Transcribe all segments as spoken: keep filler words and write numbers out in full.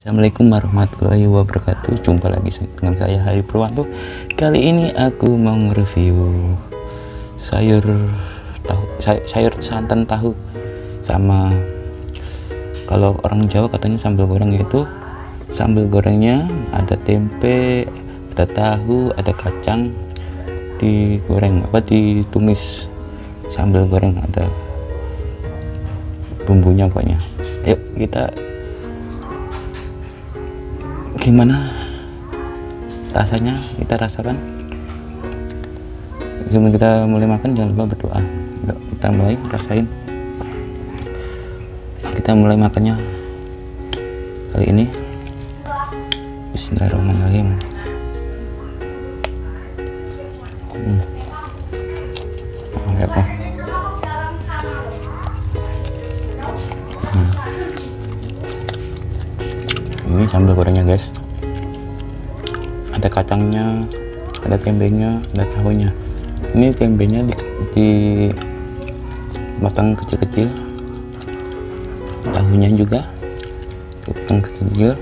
Assalamualaikum warahmatullahi wabarakatuh. Jumpa lagi dengan saya Hari Purwanto. Kali ini aku mau nge-review sayur tahu sayur santan tahu, sama kalau orang Jawa katanya sambal goreng. Itu sambal gorengnya ada tempe, ada tahu, ada kacang, digoreng apa ditumis sambal goreng, ada bumbunya pokoknya. Yuk kita gimana rasanya, kita rasakan. Sebelum kita mulai makan jangan lupa berdoa. Yuk, kita mulai rasain. Kita mulai makannya kali ini. Bismillahirrahmanirrahim. hmm. Oke, oh. hmm. Ini sambal gorengnya guys, ada kacangnya, ada tembenya, ada tahunya. Ini tembenya di, di potong kecil-kecil, tahunya juga potong kecil-kecil.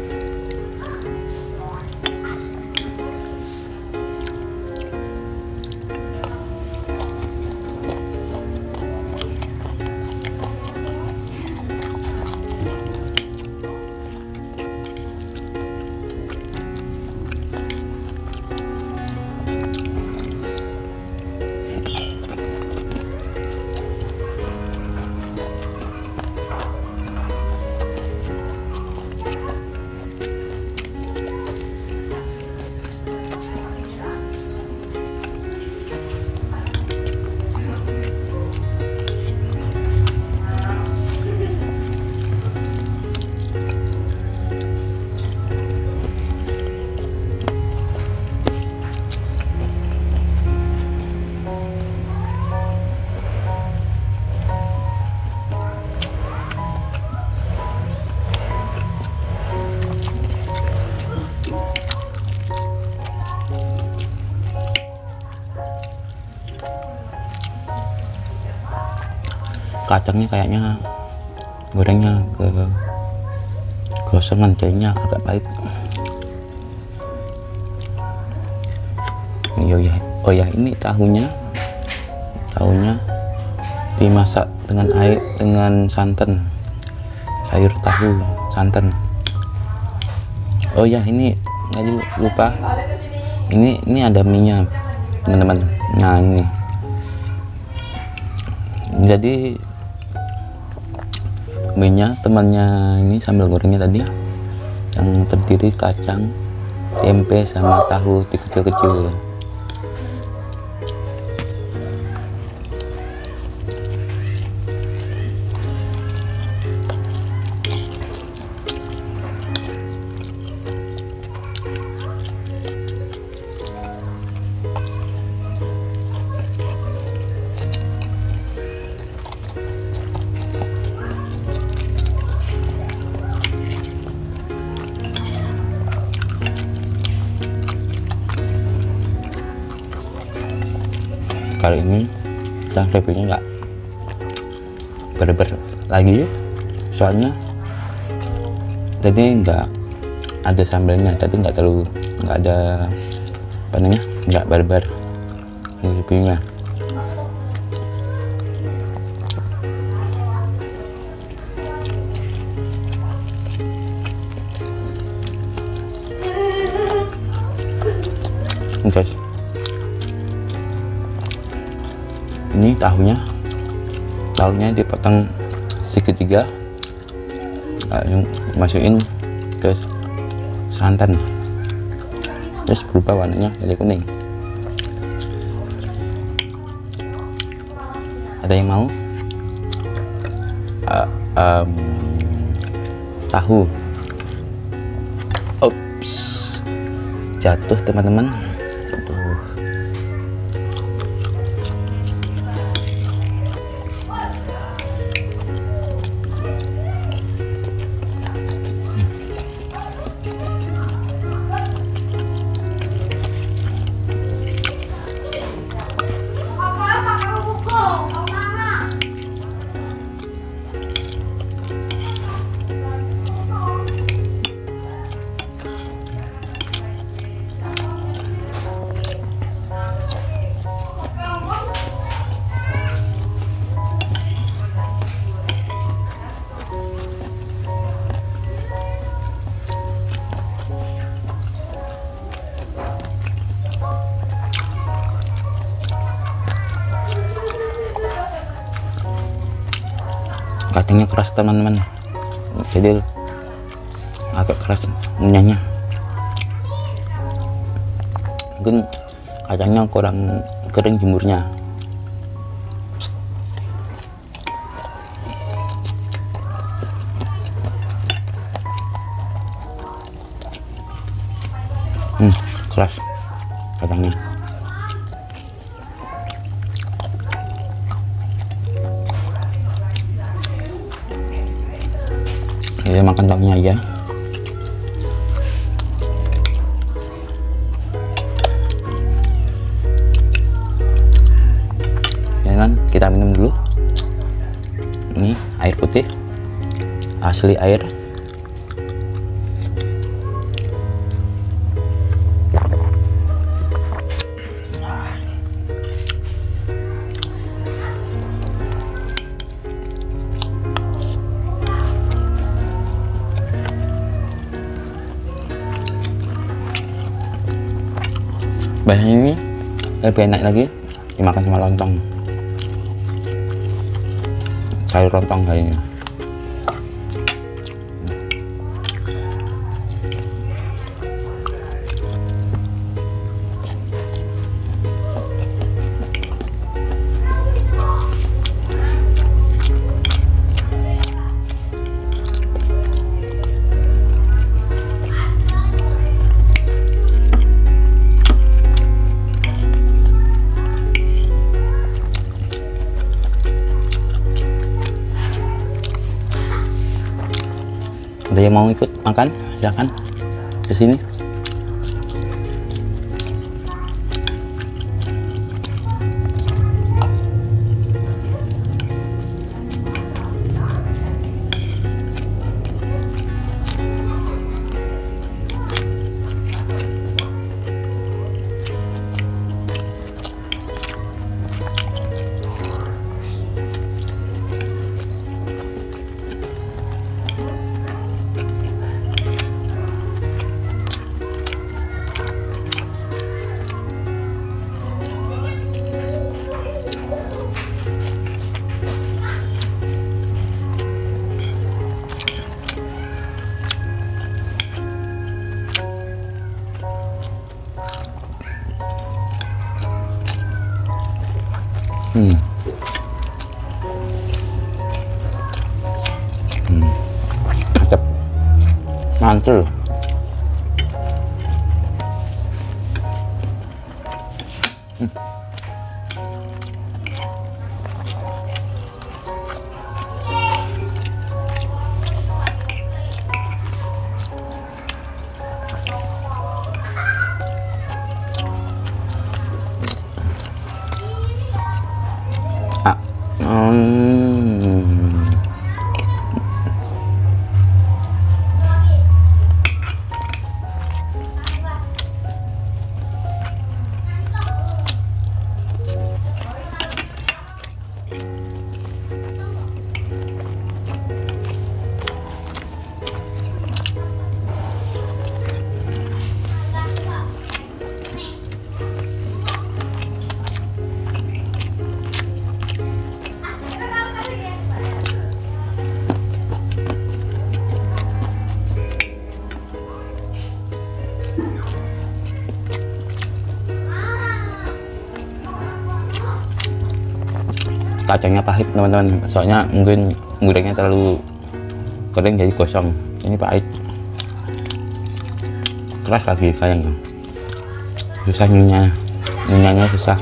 Kacangnya kayaknya gorengnya ke gosongan, jadinya agak pahit. Oh ya, oh ya ini tahunya, tahunya dimasak dengan air dengan santan, sayur tahu santan. Oh ya ini tadi lupa, ini ini ada minyak teman-teman. Nah ini jadi minyak temannya ini sambal gorengnya tadi, yang terdiri kacang, tempe sama tahu kecil-kecil. Kali ini kita reviewnya nggak berber lagi, soalnya tadi nggak ada sambalnya, tadi nggak terlalu nggak ada apa namanya, nggak barbar reviewnya. Guys, ini tahunya tahunya dipotong segitiga, lalu masukin ke santan, terus berubah warnanya jadi kuning. Ada yang mau uh, um, tahu? Ups, jatuh teman-teman. Aduh. kacangnya keras teman-teman, jadi agak keras ngunyahnya. Mungkin kacangnya kurang kering jemurnya. Hmm, keras kacangnya. Ya makan tahunya aja. Ya kan, kita minum dulu. Ini air putih asli air. Biasanya ini lebih enak lagi dimakan sama lontong, sayur lontong kayaknya. Ada yang mau ikut makan, silahkan ke sini. Hmm. Hmm. Mantap. Mantul. Hmm. Ah. Hmm. Kacangnya pahit teman-teman, soalnya mungkin gorengnya terlalu kering jadi gosong. Ini pahit, keras lagi sayang, susah ngunyahnya, ngunyahnya susah.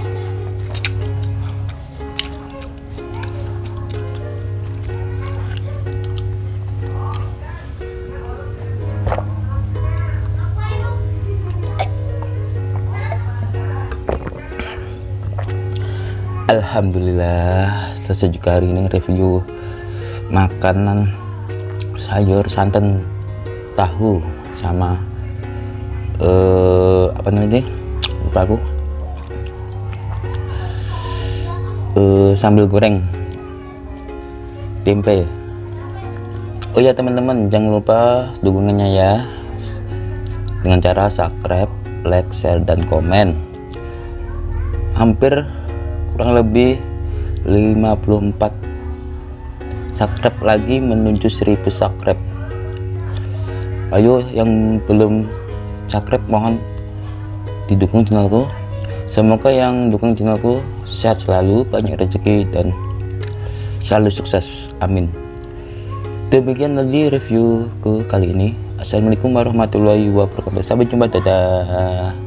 Alhamdulillah, selesai juga hari ini review makanan sayur santan tahu sama uh, apa namanya, lupa aku, uh, sambil goreng tempe. Oh ya teman-teman, jangan lupa dukungannya ya dengan cara subscribe, like, share, dan komen. Hampir kurang lebih lima puluh empat subscribe lagi menuju seribu subscribe. Ayo yang belum subscribe mohon didukung channelku. Semoga yang dukung channelku sehat selalu, banyak rezeki dan selalu sukses, amin. Demikian tadi reviewku kali ini. Assalamualaikum warahmatullahi wabarakatuh. Sampai jumpa, dadah.